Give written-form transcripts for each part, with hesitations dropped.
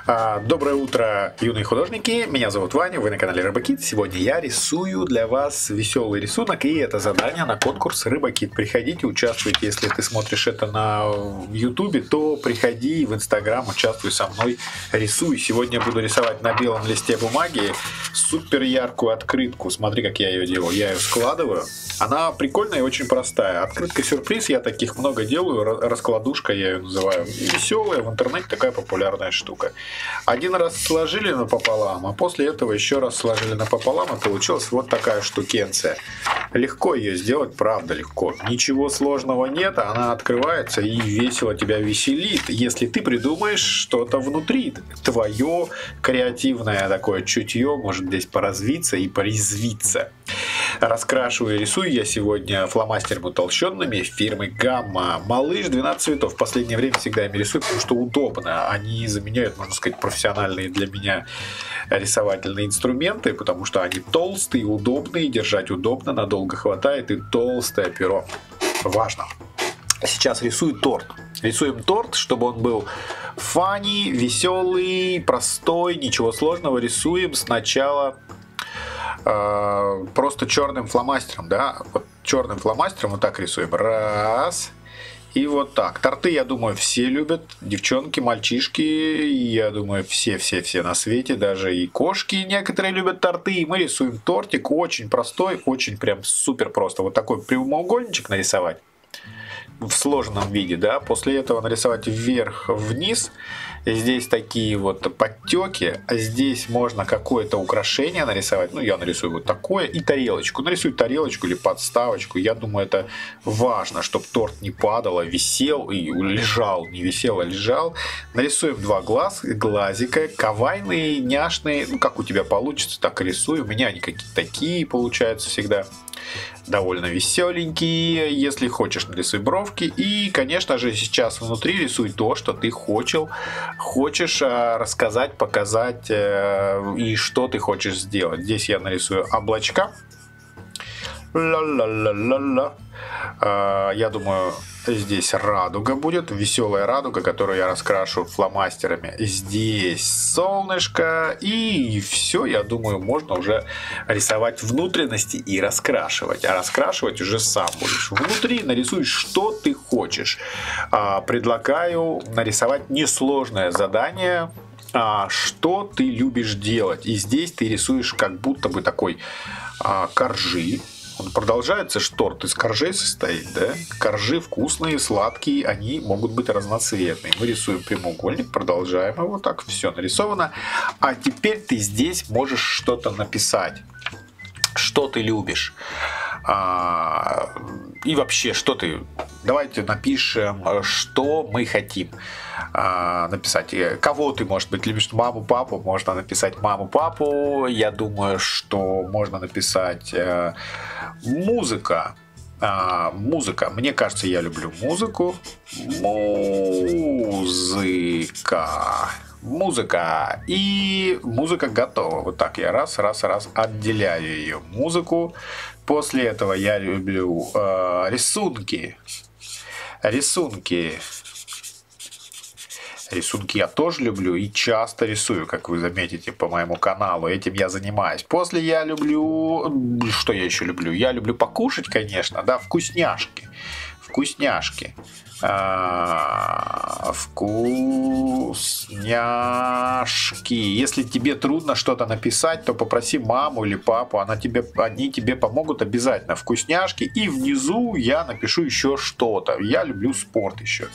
Доброе утро, юные художники. Меня зовут Ваня, вы на канале Рыбакит. Сегодня я рисую для вас веселый рисунок, и это задание на конкурс Рыбакит. Приходите, участвуйте. Если ты смотришь это на Ютубе, то приходи в Инстаграм, участвуй со мной, рисуй. Сегодня я буду рисовать на белом листе бумаги супер яркую открытку. Смотри, как я ее делаю. Я ее складываю. Она прикольная и очень простая. Открытка-сюрприз, я таких много делаю. Раскладушка я ее называю. Веселая, в интернете такая популярная штука. Один раз сложили напополам, а после этого еще раз сложили напополам, и получилась вот такая штукенция. Легко ее сделать, правда легко. Ничего сложного нет, она открывается и весело тебя веселит, если ты придумаешь что-то внутри. Твое креативное такое чутье может здесь поразвиться и порезвиться. Раскрашиваю и рисую я сегодня фломастерами утолщенными фирмы Gamma. Малыш 12 цветов. В последнее время всегда ими рисую, потому что удобно. Они заменяют, можно сказать, профессиональные для меня рисовательные инструменты, потому что они толстые, удобные, держать удобно, надолго хватает, и толстое перо. Важно. Сейчас рисую торт. Рисуем торт, чтобы он был фанни, веселый, простой, ничего сложного. Рисуем сначала просто черным фломастером, да, вот черным фломастером вот так рисуем, раз, и вот так. Торты, я думаю, все любят, девчонки, мальчишки, я думаю, все на свете, даже и кошки некоторые любят торты, и мы рисуем тортик, очень простой, очень прям супер просто, вот такой прямоугольничек нарисовать в сложенном виде, да, после этого нарисовать вверх-вниз. Здесь такие вот подтеки, а здесь можно какое-то украшение нарисовать. Ну, я нарисую вот такое и тарелочку. Нарисую тарелочку или подставочку. Я думаю, это важно, чтобы торт не падал, а висел и лежал. Не висел, а лежал. Нарисуем два глазика, кавайные, няшные. Ну, как у тебя получится, так и рисую. У меня они какие-то такие получаются всегда. Довольно веселенькие. Если хочешь, нарисуй бровки. И, конечно же, сейчас внутри рисуй то, что ты хочешь рассказать, показать и что ты хочешь сделать. Здесь я нарисую облачка. Ла-ла-ла-ла-ла. Я думаю, здесь радуга будет, веселая радуга, которую я раскрашу фломастерами. Здесь солнышко, и все, я думаю, можно уже рисовать внутренности и раскрашивать. А раскрашивать уже сам будешь. Внутри нарисуй, что ты хочешь. Предлагаю нарисовать несложное задание, что ты любишь делать. И здесь ты рисуешь как будто бы такой коржи. Он продолжается, торт из коржей состоит, да? Коржи вкусные, сладкие, они могут быть разноцветные. Мы рисуем прямоугольник, продолжаем его, так, все нарисовано. А теперь ты здесь можешь что-то написать, что ты любишь. И вообще, что ты... Давайте напишем, что мы хотим написать. Кого ты, может быть, любишь? Маму, папу. Можно написать маму, папу. Я думаю, что можно написать музыка. Музыка. Мне кажется, я люблю музыку. Музыка. И музыка готова. Вот так я раз отделяю ее. Музыку. После этого я люблю рисунки. Рисунки я тоже люблю и часто рисую, как вы заметите по моему каналу. Этим я занимаюсь. После я люблю... Что я еще люблю? Я люблю покушать, конечно, да, вкусняшки. Вкусняшки. Если тебе трудно что-то написать, то попроси маму или папу, они тебе помогут обязательно. Вкусняшки. И внизу я напишу еще что-то. Я люблю спорт еще.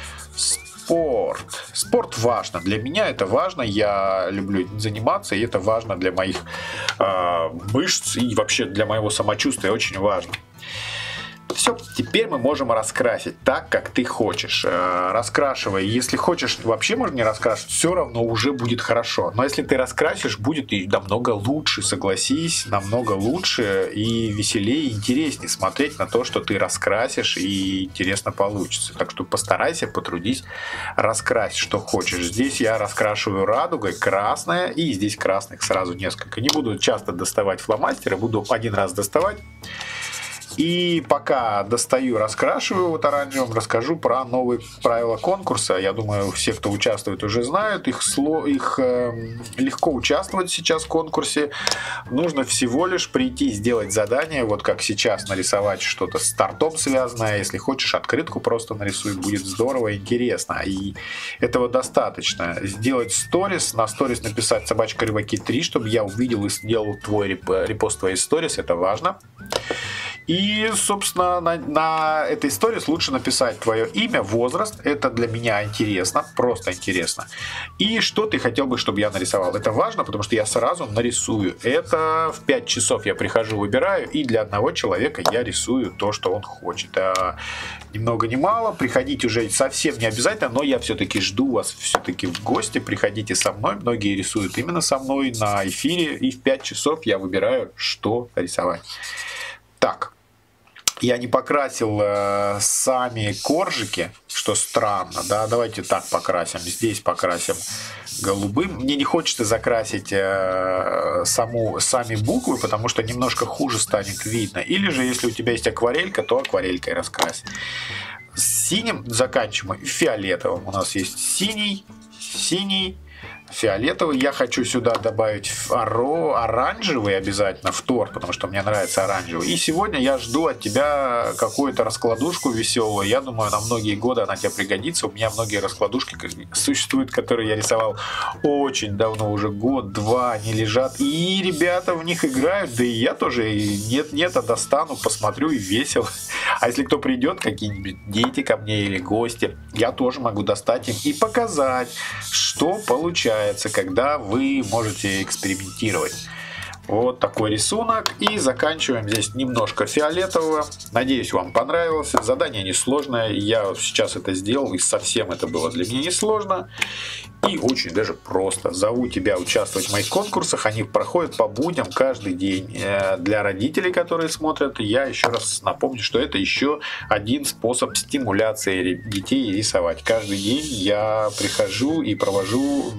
Спорт важно. Для меня это важно. Я люблю заниматься, и это важно для моих мышц и вообще для моего самочувствия очень важно. Все, теперь мы можем раскрасить так, как ты хочешь. Раскрашивай. Если хочешь, вообще можно не раскрашивать, все равно уже будет хорошо. Но если ты раскрасишь, будет и намного лучше, согласись, намного лучше и веселее, и интереснее смотреть на то, что ты раскрасишь, и интересно получится. Так что постарайся, потрудись, раскрасить, что хочешь. Здесь я раскрашиваю радугой, красная, и здесь красных сразу несколько. Не буду часто доставать фломастеры, буду один раз доставать. И пока достаю, раскрашиваю вот оранжевым, расскажу про новые правила конкурса. Я думаю, все, кто участвует, уже знают. Их легко участвовать сейчас в конкурсе. Нужно всего лишь прийти, сделать задание, вот как сейчас, нарисовать что-то с тортом связанное. Если хочешь, открытку просто нарисуй, будет здорово и интересно. И этого достаточно. Сделать сторис, на сторис написать собачка Рыбакит 3, чтобы я увидел и сделал твой репост твоей сторис, это важно. И, собственно, на этой истории лучше написать твое имя, возраст. Это для меня интересно, просто интересно. И что ты хотел бы, чтобы я нарисовал. Это важно, потому что я сразу нарисую. Это в 5 часов я прихожу, выбираю, и для одного человека я рисую то, что он хочет. Ни много ни мало. Приходить уже совсем не обязательно, но я все-таки жду вас все-таки в гости. Приходите со мной. Многие рисуют именно со мной на эфире. И в 5 часов я выбираю, что рисовать. Так. Я не покрасил сами коржики, что странно, да, давайте так покрасим, здесь покрасим голубым. Мне не хочется закрасить сами буквы, потому что немножко хуже станет видно. Или же, если у тебя есть акварелька, то акварелькой раскрась. С синим заканчиваем, фиолетовым. У нас есть синий, фиолетовый. Я хочу сюда добавить оранжевый обязательно в торт, потому что мне нравится оранжевый. И сегодня я жду от тебя какую-то раскладушку веселую. Я думаю, на многие годы она тебе пригодится. У меня многие раскладушки существуют, которые я рисовал очень давно, уже год-два они лежат. И ребята в них играют, да и я тоже нет-нет, а достану, посмотрю, и весело. А если кто придет, какие-нибудь дети ко мне или гости, я тоже могу достать им и показать, что получается, когда вы можете экспериментировать. Вот такой рисунок. И заканчиваем здесь немножко фиолетового. Надеюсь, вам понравилось. Задание несложное. Я сейчас это сделал, и совсем это было для меня несложно. И очень даже просто. Зову тебя участвовать в моих конкурсах. Они проходят по будням каждый день. Для родителей, которые смотрят, я еще раз напомню, что это еще один способ стимуляции детей рисовать. Каждый день я прихожу и провожу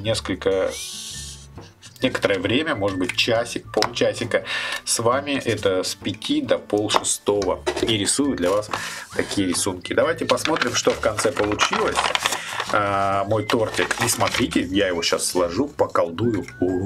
некоторое время, может быть часик, полчасика с вами, это с 5 до 5:30, и рисую для вас такие рисунки. Давайте посмотрим, что в конце получилось. Мой тортик. И смотрите, я его сейчас сложу, поколдую.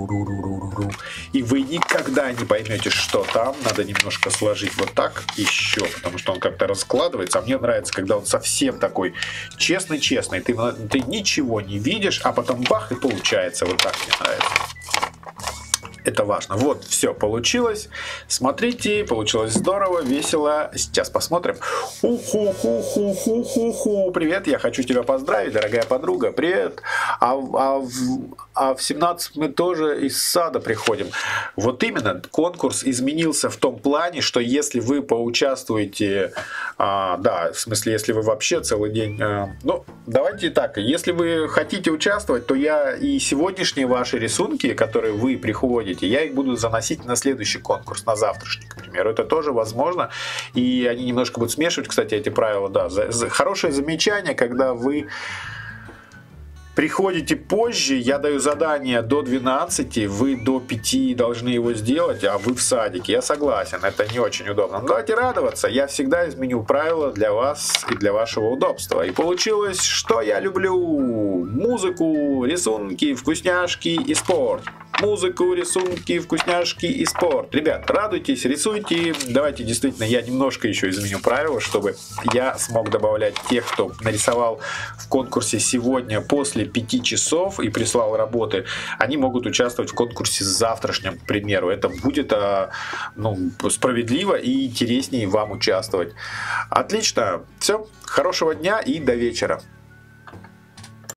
И вы никогда не поймете, что там. Надо немножко сложить вот так еще, потому что он как-то раскладывается. А мне нравится, когда он совсем такой честный-честный. Ты ничего не видишь, а потом бах, и получается. Вот так мне нравится. Это важно. Вот, все получилось. Смотрите, получилось здорово, весело. Сейчас посмотрим. Уху-ху-ху-ху-ху-ху. Привет, я хочу тебя поздравить, дорогая подруга. Привет. А в 17 мы тоже из сада приходим. Вот именно, конкурс изменился в том плане, что если вы поучаствуете, да, в смысле, если вы вообще целый день, ну, давайте так, если вы хотите участвовать, то я и сегодняшние ваши рисунки, которые вы приходите, я их буду заносить на следующий конкурс, на завтрашний, к примеру. Это тоже возможно. И они немножко будут смешивать, кстати, эти правила. Да. Хорошее замечание, когда вы приходите позже, я даю задание до 12, вы до 5 должны его сделать, а вы в садике. Я согласен, это не очень удобно. Но давайте радоваться, я всегда изменю правила для вас и для вашего удобства. И получилось, что я люблю: музыку, рисунки, вкусняшки и спорт. Музыку, рисунки, вкусняшки и спорт. Ребят, радуйтесь, рисуйте. Давайте действительно я немножко еще изменю правила, чтобы я смог добавлять тех, кто нарисовал в конкурсе сегодня после 5 часов и прислал работы. Они могут участвовать в конкурсе завтрашнем, к примеру. Это будет справедливо и интереснее вам участвовать. Отлично. Все. Хорошего дня и до вечера.